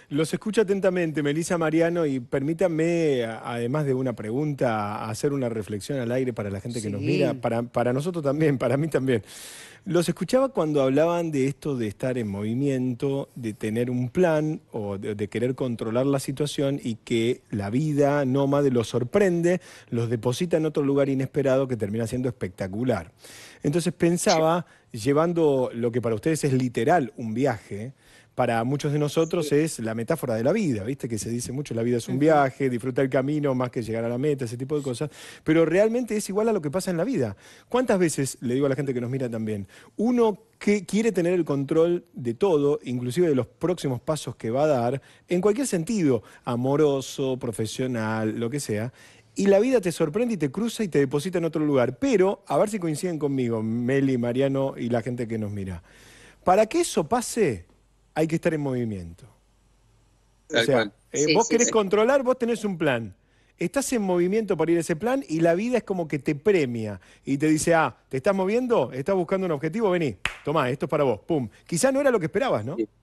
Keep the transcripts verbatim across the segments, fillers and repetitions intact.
Los escucho atentamente, Melissa, Mariano, y permítanme, a- además de una pregunta, hacer una reflexión al aire para la gente que nos mira, Sí. para, para nosotros también, para mí también. Los escuchaba cuando hablaban de esto de estar en movimiento, de tener un plan o de, de querer controlar la situación y que la vida nómade los sorprende, los deposita en otro lugar inesperado que termina siendo espectacular. Entonces pensaba, llevando lo que para ustedes es literal un viaje, para muchos de nosotros Sí. es la metáfora de la vida, ¿viste? Que se dice mucho, la vida es un Ujú. viaje, disfruta el camino más que llegar a la meta, ese tipo de cosas, pero realmente es igual a lo que pasa en la vida. ¿Cuántas veces, le digo a la gente que nos mira también, uno que quiere tener el control de todo, inclusive de los próximos pasos que va a dar, en cualquier sentido, amoroso, profesional, lo que sea, y la vida te sorprende y te cruza y te deposita en otro lugar? Pero, a ver si coinciden conmigo, Meli, Mariano y la gente que nos mira. Para que eso pase, hay que estar en movimiento. O Tal sea, cual. eh, Sí, vos sí, querés sí. controlar, vos tenés un plan. Estás en movimiento para ir a ese plan y la vida es como que te premia y te dice, ah, ¿te estás moviendo? ¿Estás buscando un objetivo? Vení, tomá, esto es para vos, pum. Quizá no era lo que esperabas, ¿no? Sí.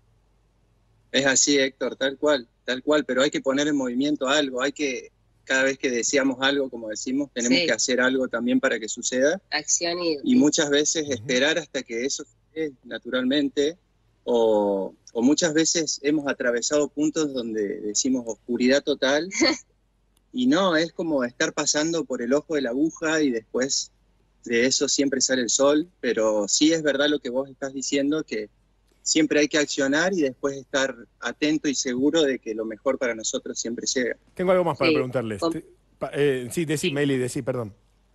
Es así, Héctor, tal cual, tal cual, pero hay que poner en movimiento algo, hay que, cada vez que deseamos algo, como decimos, tenemos Sí. que hacer algo también para que suceda, Acción y... y muchas veces Ujú. esperar hasta que eso suceda naturalmente, o, o muchas veces hemos atravesado puntos donde decimos oscuridad total, y no, es como estar pasando por el ojo de la aguja y después de eso siempre sale el sol, pero sí es verdad lo que vos estás diciendo, que siempre hay que accionar y después estar atento y seguro de que lo mejor para nosotros siempre llega. Tengo algo más para Sí, preguntarles. com- Te- pa- eh, sí, decí, sí. Meli, decí, perdón.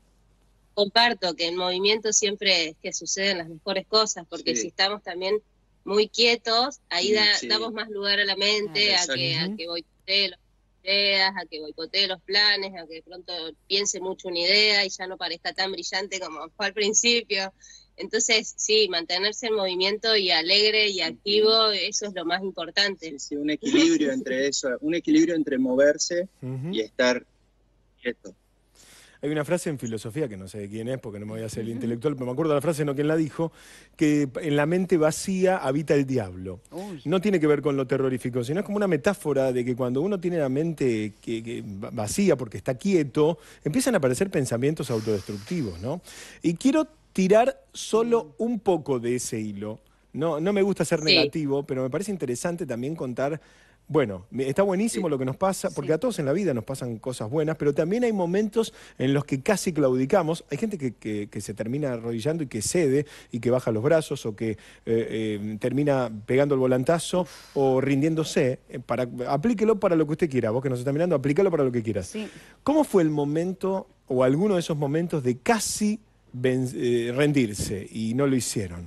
Comparto que en movimiento siempre es que suceden las mejores cosas, porque Sí. si estamos también muy quietos, ahí da- Sí. damos más lugar a la mente, Claro, a exacto. que, a Ujú. que boicotee las ideas, a que boicotee los planes, a que de pronto piense mucho una idea y ya no parezca tan brillante como fue al principio. Entonces, sí, mantenerse en movimiento y alegre y activo, eso es lo más importante. Sí, sí, un equilibrio entre eso, un equilibrio entre moverse Ujú. y estar quieto. Hay una frase en filosofía, que no sé de quién es, porque no me voy a hacer el intelectual, pero me acuerdo de la frase, no quién la dijo, que en la mente vacía habita el diablo. Uy. No tiene que ver con lo terrorífico, sino es como una metáfora de que cuando uno tiene la mente que, que vacía porque está quieto, empiezan a aparecer pensamientos autodestructivos, ¿no? Y quiero tirar solo un poco de ese hilo. No, no me gusta ser Sí. negativo, pero me parece interesante también contar. Bueno, me- está buenísimo Sí. lo que nos pasa, porque Sí. a todos en la vida nos pasan cosas buenas, pero también hay momentos en los que casi claudicamos. Hay gente que, que- que se termina arrodillando y que cede y que baja los brazos o que eh, eh, termina pegando el volantazo o rindiéndose. Eh, Para, aplíquelo para lo que usted quiera. Vos que nos está mirando, aplícalo para lo que quieras. Sí. ¿Cómo fue el momento o alguno de esos momentos de casi ven- eh, rendirse y no lo hicieron?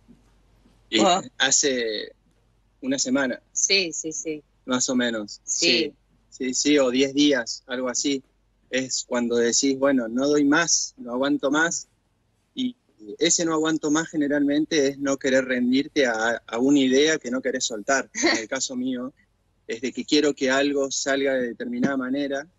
Y Oh. hace una semana, Sí, sí, sí. más o menos. Sí. Sí, sí, sí, o diez días, algo así. Es cuando decís, bueno, no doy más, no aguanto más. Y ese no aguanto más generalmente es no querer rendirte a, a una idea que no querés soltar. En el caso mío, es de que quiero que algo salga de determinada manera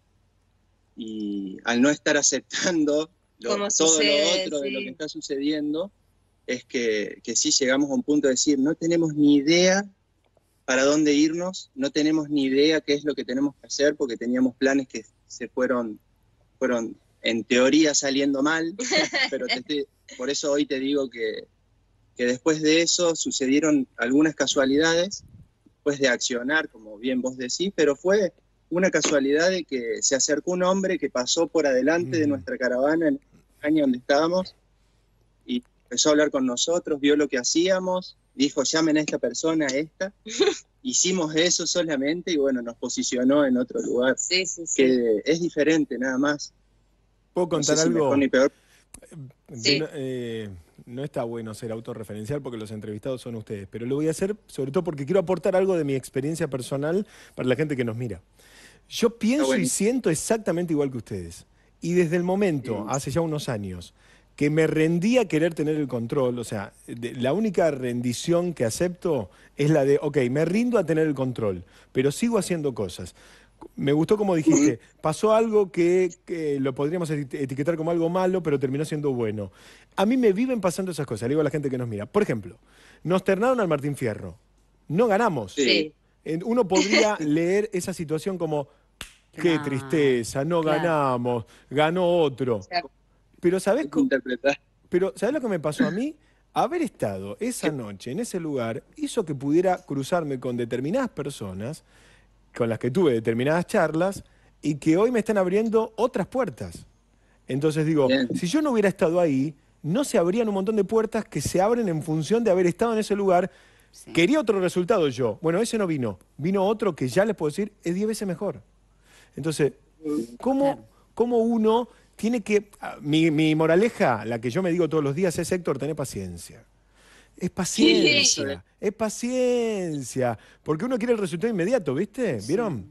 y al no estar aceptando lo- Como todo sucede, lo otro de sí. lo que está sucediendo, es que, que sí llegamos a un punto de decir, no tenemos ni idea para dónde irnos, no tenemos ni idea qué es lo que tenemos que hacer, porque teníamos planes que se fueron, fueron en teoría saliendo mal, pero te estoy- por eso hoy te digo que, que después de eso sucedieron algunas casualidades, después de accionar, como bien vos decís, pero fue una casualidad de que se acercó un hombre que pasó por adelante de Mm. nuestra caravana en el año donde estábamos y empezó a hablar con nosotros, vio lo que hacíamos, dijo, llamen a esta persona, a esta. Hicimos eso solamente y bueno, nos posicionó en otro lugar, Sí, sí, sí. que es diferente nada más. ¿Puedo No sé contar si mejor algo? ni peor. Sí. No, eh, no está bueno ser autorreferencial porque los entrevistados son ustedes, pero lo voy a hacer sobre todo porque quiero aportar algo de mi experiencia personal para la gente que nos mira. Yo pienso y buenísimo. siento exactamente igual que ustedes. Y desde el momento, Sí. hace ya unos años, que me rendí a querer tener el control, o sea, de- la única rendición que acepto es la de, ok, me rindo a tener el control, pero sigo haciendo cosas. Me gustó como dijiste, pasó algo que, que lo podríamos eti- etiquetar como algo malo, pero terminó siendo bueno. A mí me viven pasando esas cosas, le digo a la gente que nos mira. Por ejemplo, nos ternaron al Martín Fierro. No ganamos, Sí. Sí. En- Uno podría leer esa situación como, qué Claro, tristeza, no claro. ganamos, ganó otro. Pero ¿sabés, Hay que co- interpretar. pero ¿sabés lo que me pasó a mí? Haber estado esa noche en ese lugar hizo que pudiera cruzarme con determinadas personas con las que tuve determinadas charlas y que hoy me están abriendo otras puertas. Entonces digo, Bien. si yo no hubiera estado ahí, no se abrían un montón de puertas que se abren en función de haber estado en ese lugar. Sí. Quería otro resultado yo. Bueno, ese no vino. Vino otro que ya les puedo decir es diez veces mejor. Entonces, ¿cómo, Claro. cómo uno tiene que... ah, Mi, mi moraleja, la que yo me digo todos los días, es, Héctor, tené paciencia. Es paciencia, es paciencia. Porque uno quiere el resultado inmediato, ¿viste? ¿Vieron?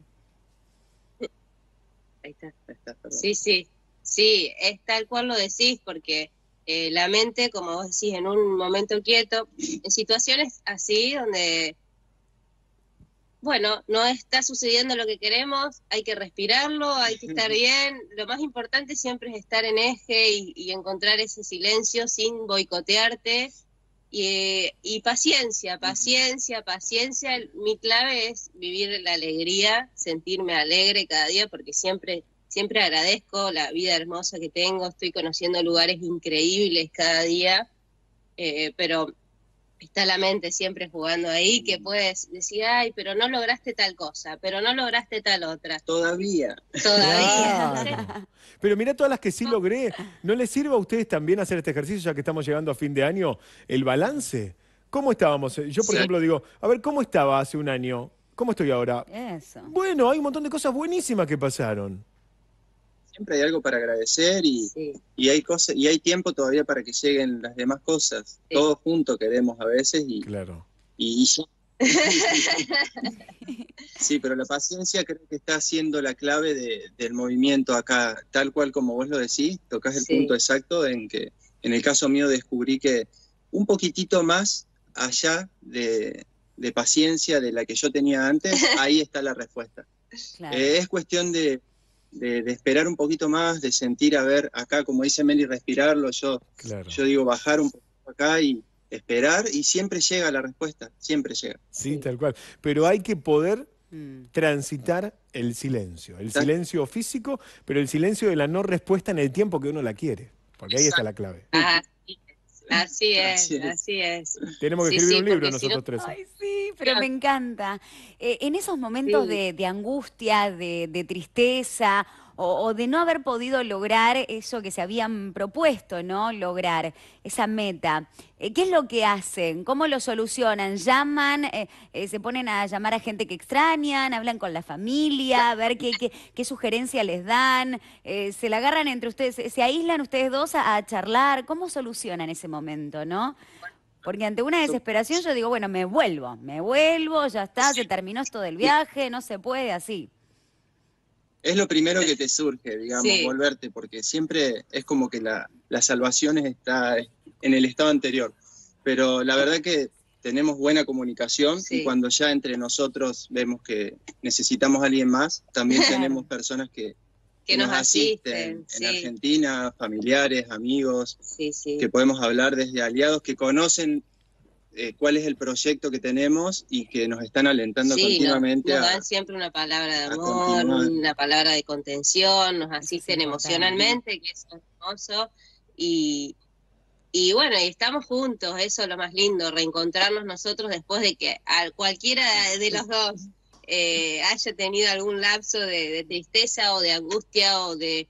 Ahí está. Ahí está, perdón. Sí, sí, sí, es tal cual lo decís, porque eh, la mente, como vos decís, en un momento quieto, en situaciones así donde, bueno, no está sucediendo lo que queremos, hay que respirarlo, hay que estar bien. Lo más importante siempre es estar en eje y, y encontrar ese silencio sin boicotearte. Y, y paciencia, paciencia, paciencia. Mi clave es vivir la alegría, sentirme alegre cada día, porque siempre, siempre agradezco la vida hermosa que tengo. Estoy conociendo lugares increíbles cada día, eh, pero está la mente siempre jugando ahí, que puedes decir, ay, pero no lograste tal cosa, pero no lograste tal otra. Todavía. Todavía. Claro. Pero mirá todas las que sí logré. ¿No les sirve a ustedes también hacer este ejercicio, ya que estamos llegando a fin de año, el balance? ¿Cómo estábamos? Yo, por Sí. ejemplo, digo, a ver, ¿cómo estaba hace un año? ¿Cómo estoy ahora? Eso. Bueno, hay un montón de cosas buenísimas que pasaron. Siempre hay algo para agradecer y, Sí. y hay cosas, y hay tiempo todavía para que lleguen las demás cosas. Sí. Todos juntos queremos a veces y, Claro. y, y ya. Sí, pero la paciencia creo que está siendo la clave de- del movimiento acá, tal cual como vos lo decís, tocás el Sí. punto exacto en que en el caso mío descubrí que un poquitito más allá de, de paciencia de la que yo tenía antes, ahí está la respuesta. Claro. Eh, es cuestión de, de- de esperar un poquito más, de sentir, a ver, acá, como dice Meli, respirarlo, yo, Claro. yo digo bajar un poco acá y esperar, y siempre llega la respuesta, siempre llega. Sí, Sí. tal cual. Pero hay que poder Mm. transitar el silencio. El Exacto. silencio físico, pero el silencio de la no respuesta en el tiempo que uno la quiere. Porque ahí está la clave. Así es, así es, Así es. así es. Tenemos que Sí, escribir sí, un libro porque si nosotros tres. Ay, sí, pero Claro. me encanta. Eh, en esos momentos Sí. de, de angustia, de, de tristeza o, o de no haber podido lograr eso que se habían propuesto, ¿no? Lograr esa meta. Eh, ¿Qué es lo que hacen? ¿Cómo lo solucionan? ¿Llaman? Eh, eh, ¿Se ponen a llamar a gente que extrañan? ¿Hablan con la familia? A ver qué, qué, qué sugerencia les dan. Eh, ¿Se la agarran entre ustedes? ¿Se, se aíslan ustedes dos a, a charlar? ¿Cómo solucionan ese momento, no? Porque ante una desesperación yo digo, bueno, me vuelvo, me vuelvo, ya está, se terminó esto del viaje, no se puede así. Es lo primero que te surge, digamos, Sí. volverte, porque siempre es como que la, la salvación está en el estado anterior. Pero la verdad que tenemos buena comunicación Sí. y cuando ya entre nosotros vemos que necesitamos a alguien más, también Claro. tenemos personas que, Que nos asisten, en sí. Argentina, familiares, amigos, Sí, sí. que podemos hablar desde aliados que conocen eh, cuál es el proyecto que tenemos y que nos están alentando Sí, nos, continuamente nos a, dan siempre una palabra de a amor, continuar. una palabra de contención, nos asisten importante. emocionalmente, que eso es hermoso, y, y bueno, y estamos juntos, eso es lo más lindo, reencontrarnos nosotros después de que a cualquiera de los dos eh, haya tenido algún lapso de, de tristeza o de angustia o de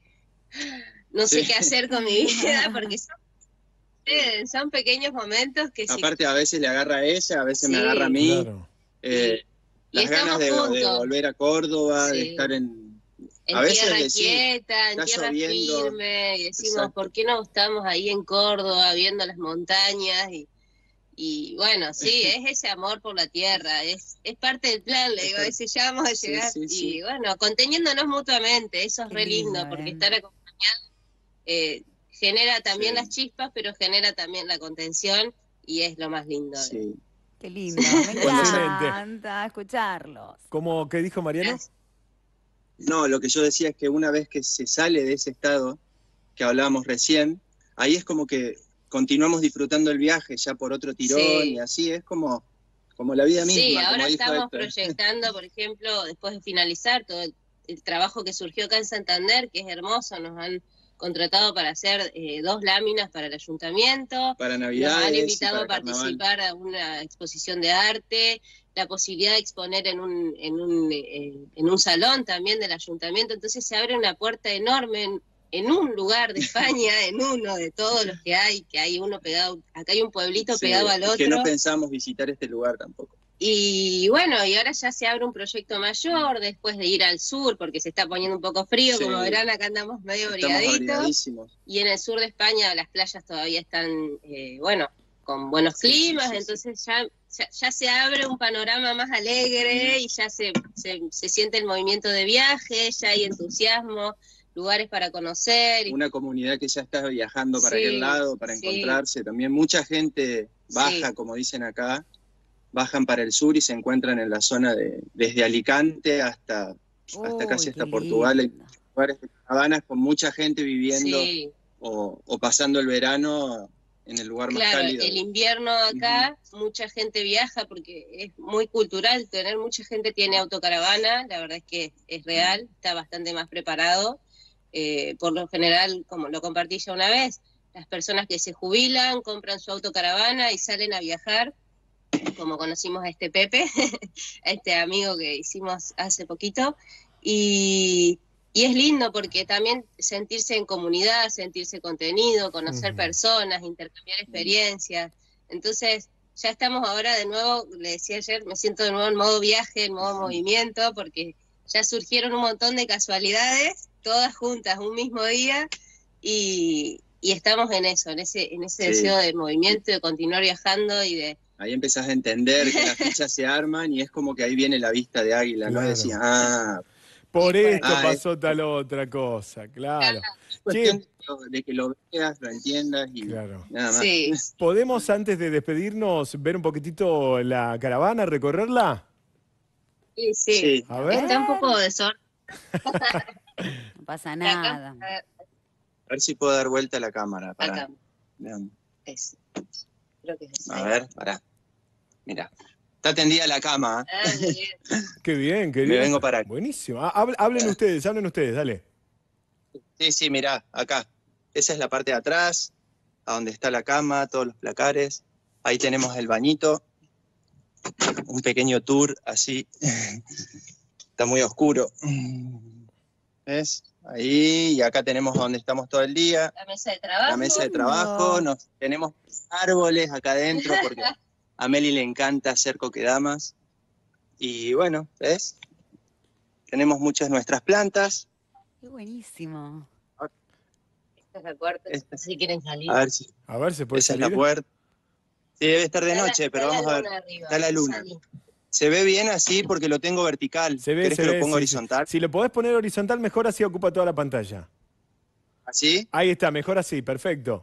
no sé Sí. qué hacer con mi vida, porque son, eh, son pequeños momentos que si Aparte a veces le agarra a ella, a veces me Sí. agarra a mí. Claro. eh, Y las estamos ganas de, de juntos. volver a Córdoba, de Sí. estar en... en a veces tierra decís, quieta, en está tierra lloviendo. firme, y decimos, Exacto. ¿por qué no estamos ahí en Córdoba viendo las montañas? Y, y bueno, sí, es ese amor por la tierra, es, es parte del plan, le digo, Exacto. ese ya vamos a Sí, llegar. sí, sí. Y bueno, conteniéndonos mutuamente, eso es Qué re lindo, lindo, porque eh. estar acompañado eh, genera también Sí. las chispas, pero genera también la contención, y es lo más lindo. de- Sí. Qué lindo, me Excelente. encanta escucharlos. ¿Cómo, qué dijo Mariano? No, lo que yo decía es que una vez que se sale de ese estado que hablábamos recién, ahí es como que continuamos disfrutando el viaje ya por otro tirón Sí. y así es como, como la vida misma. Sí, como ahora dijo estamos Héctor. proyectando, por ejemplo, después de finalizar todo el, el trabajo que surgió acá en Santander, que es hermoso, nos han contratado para hacer eh, dos láminas para el ayuntamiento, Para nos Navidad. han invitado a participar a una exposición de arte, la posibilidad de exponer en un, en un, eh, en un salón también del ayuntamiento, entonces se abre una puerta enorme en, en un lugar de España, en uno de todos los que hay, que hay uno pegado, acá hay un pueblito Sí, pegado al es otro. que no pensamos visitar este lugar tampoco. Y bueno, y ahora ya se abre un proyecto mayor después de ir al sur, porque se está poniendo un poco frío, Sí. como verán, acá andamos medio Estamos abrigaditos. abrigadísimos. Y en el sur de España las playas todavía están, eh, bueno, con buenos Sí, climas, sí, sí, entonces ya, ya, ya se abre un panorama más alegre y ya se, se, se siente el movimiento de viaje, ya hay entusiasmo, lugares para conocer. Y, Una comunidad que ya está viajando para Sí, aquel lado, para sí. encontrarse. También mucha gente baja, Sí. como dicen acá, bajan para el sur y se encuentran en la zona de desde Alicante hasta, hasta casi Uy, hasta qué Portugal. Hay lindo. lugares de caravanas con mucha gente viviendo sí, o, o pasando el verano en el lugar más claro, cálido. el invierno acá mucha gente viaja porque es muy cultural, tener mucha gente tiene autocaravana, la verdad es que es real, está bastante más preparado. Eh, por lo general, como lo compartí ya una vez, las personas que se jubilan compran su autocaravana y salen a viajar, como conocimos a este Pepe, a este amigo que hicimos hace poquito, y, y es lindo porque también sentirse en comunidad, sentirse contenido, conocer Ujú. personas, intercambiar experiencias. Entonces, ya estamos ahora de nuevo, le decía ayer, me siento de nuevo en modo viaje, en modo movimiento, porque ya surgieron un montón de casualidades, todas juntas, un mismo día, y, y estamos en eso, en ese, en ese Sí. deseo de movimiento, de continuar viajando y de... Ahí empezás a entender que las fichas se arman y es como que ahí viene la vista de águila, ¿no? Claro. Decía, ah, Por Sí, por esto Ah, pasó tal otra cosa, claro. es cuestión Che, de, que lo- de que lo veas, lo entiendas y claro. nada más. Sí, ¿Podemos antes de despedirnos ver un poquitito la caravana, recorrerla? sí, sí. Sí. A ver. Está un poco desordenado. No pasa Acá, nada. A ver si puedo dar vuelta a la cámara. Para, acá, es. Creo que es ese. A ver, pará. Mira, está tendida la cama. ¿eh? Ah, muy bien. Qué bien, qué Me bien. vengo para acá. Buenísimo. Ah, hab- hablen ustedes, hablen ustedes, dale. Sí, sí, mirá, acá. Esa es la parte de atrás, a donde está la cama, todos los placares. Ahí tenemos el bañito. Un pequeño tour así. Está muy oscuro. ¿Ves? Ahí, y acá tenemos donde estamos todo el día. La mesa de trabajo. La mesa de trabajo, nos, tenemos árboles acá adentro porque a Meli le encanta hacer coquedamas. Y bueno, ¿ves? Tenemos muchas nuestras plantas. Qué buenísimo. Esta es la puerta, Esta. si quieren salir. A ver si A ver, ¿se puede esa es salir? la puerta. Sí, debe estar de Está la- noche, pero está vamos la a ver. luna arriba, Está la luna. salí. Se ve bien así porque lo tengo vertical. Se ve, ¿Querés se que ve, lo ponga sí, horizontal? sí. Si lo podés poner horizontal, mejor así ocupa toda la pantalla. ¿Así? Ahí está, mejor así, perfecto.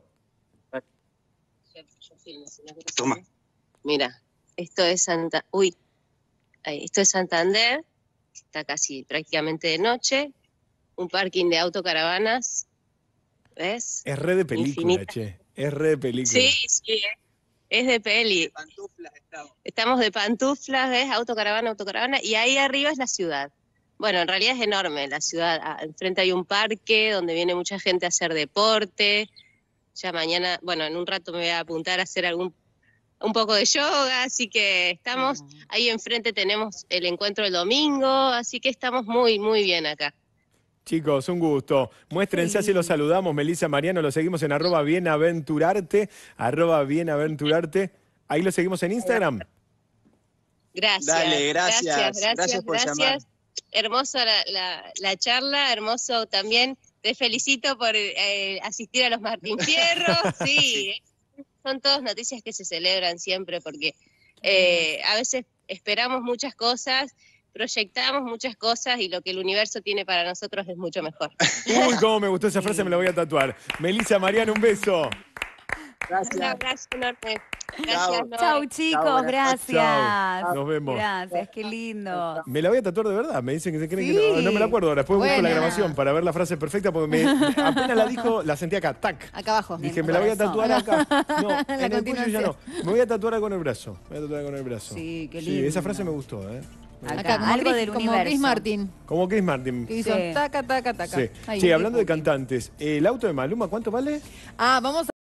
Yo- yo filmo, si no querés Toma. salir. Mira, esto es Santa... Uy, ahí, esto es Santander, está casi prácticamente de noche, un parking de autocaravanas, ¿ves? Es re de película, Infinita. che. Es re de película. Sí, sí, es de peli. Pantuflas estamos. Estamos de pantuflas, ¿ves? Autocaravana, autocaravana, y ahí arriba es la ciudad. Bueno, en realidad es enorme la ciudad. Ah, enfrente hay un parque donde viene mucha gente a hacer deporte. Ya mañana, bueno, en un rato me voy a apuntar a hacer algún un poco de yoga, así que estamos, Ah. ahí enfrente tenemos el encuentro el domingo, así que estamos muy, muy bien acá. Chicos, un gusto. Muéstrense, así los saludamos. Melissa, Mariano, lo seguimos en arroba bienaventurarte, arroba bienaventurarte. Ahí lo seguimos en Instagram. Gracias. Dale, gracias. Gracias, gracias, Gracias por gracias. llamar. Hermosa la, la, la charla, hermoso también. Te felicito por eh, asistir a los Martín Fierro. Sí, eh, son todas noticias que se celebran siempre porque eh, a veces esperamos muchas cosas, proyectamos muchas cosas y lo que el universo tiene para nosotros es mucho mejor. Uy, cómo me gustó esa frase, me la voy a tatuar. Melissa, Mariano, un beso. Gracias. Un abrazo enorme. Chao. Gracias, Noé. Chau, chicos, Chao, gracias. Chao. Nos vemos. Gracias, qué lindo. Me la voy a tatuar de verdad, me dicen que se creen Sí. que no, no me la acuerdo ahora. Después busco la Buena. grabación para ver la frase perfecta porque me, apenas la dijo, la sentí acá, tac. Acá abajo. Dije, En me la voy a corazón. tatuar acá. No, La en el cuello ya no. continuación. Me voy a tatuar con el brazo. Me voy a tatuar con el brazo. Sí, qué Sí, lindo. esa frase me gustó, ¿eh? Acá, Acá, como, algo Chris, del como universo. Chris Martin. Como Chris Martin. Que hizo Sí. taca, taca, taca. Sí. Ahí, Che, un hablando de dibujo. cantantes, ¿el auto de Maluma cuánto vale? Ah, vamos a